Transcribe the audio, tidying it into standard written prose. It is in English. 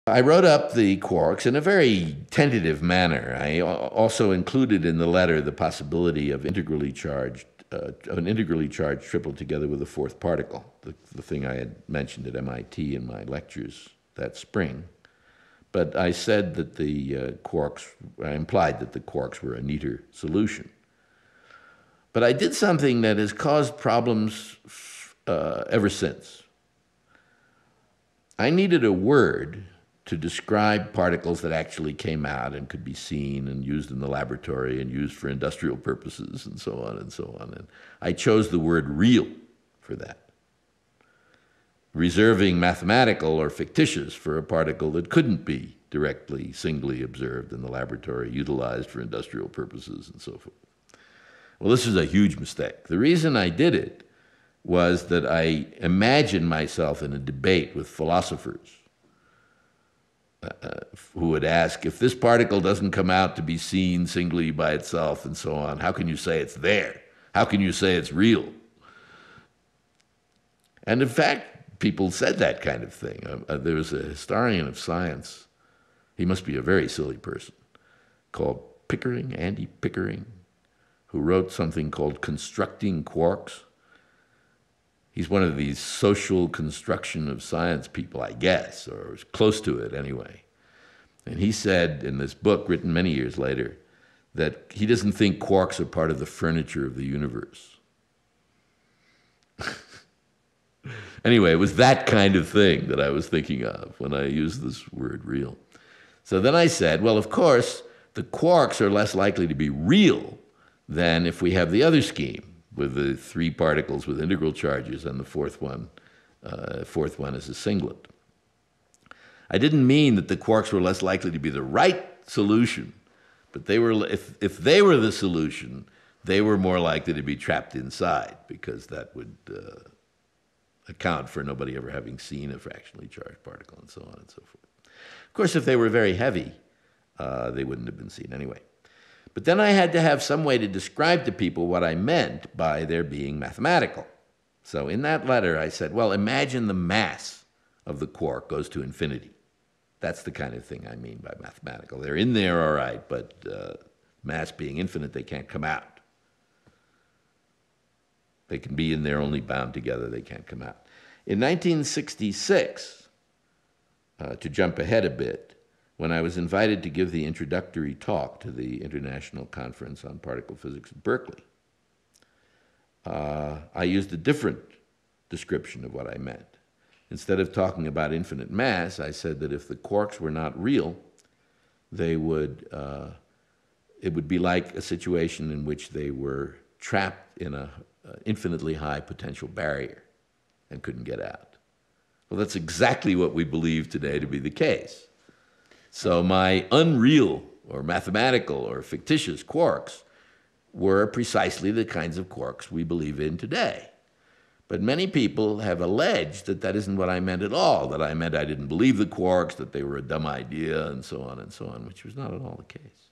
I wrote up the quarks in a very tentative manner. I also included in the letter the possibility of an integrally charged triple together with a fourth particle, the thing I had mentioned at MIT in my lectures that spring. But I said that I implied that the quarks were a neater solution. But I did something that has caused problems ever since. I needed a word to describe particles that actually came out and could be seen and used in the laboratory and used for industrial purposes and so on and so on. And I chose the word real for that, reserving mathematical or fictitious for a particle that couldn't be directly, singly observed in the laboratory, utilized for industrial purposes and so forth. Well, this is a huge mistake. The reason I did it was that I imagined myself in a debate with philosophers who would ask, if this particle doesn't come out to be seen singly by itself and so on, how can you say it's there? How can you say it's real? And in fact, people said that kind of thing. There was a historian of science, he must be a very silly person, called Pickering, Andy Pickering, who wrote something called Constructing Quarks. He's one of these social construction of science people, I guess, or close to it anyway. And he said in this book, written many years later, that he doesn't think quarks are part of the furniture of the universe. Anyway, it was that kind of thing that I was thinking of when I used this word real. So then I said, well, of course, the quarks are less likely to be real than if we have the other scheme, with the three particles with integral charges and the fourth one is a singlet. I didn't mean that the quarks were less likely to be the right solution, but they were, if they were the solution, they were more likely to be trapped inside, because that would account for nobody ever having seen a fractionally charged particle and so on and so forth. Of course, if they were very heavy, they wouldn't have been seen anyway. But then I had to have some way to describe to people what I meant by their being mathematical. So in that letter, I said, well, imagine the mass of the quark goes to infinity. That's the kind of thing I mean by mathematical. They're in there, all right, but mass being infinite, they can't come out. They can be in there only bound together, they can't come out. In 1966, to jump ahead a bit, when I was invited to give the introductory talk to the International Conference on Particle Physics at Berkeley, I used a different description of what I meant. Instead of talking about infinite mass, I said that if the quarks were not real, it would be like a situation in which they were trapped in an infinitely high potential barrier and couldn't get out. Well, that's exactly what we believe today to be the case. So my unreal or mathematical or fictitious quarks were precisely the kinds of quarks we believe in today. But many people have alleged that that isn't what I meant at all, that I meant I didn't believe the quarks, that they were a dumb idea, and so on, which was not at all the case.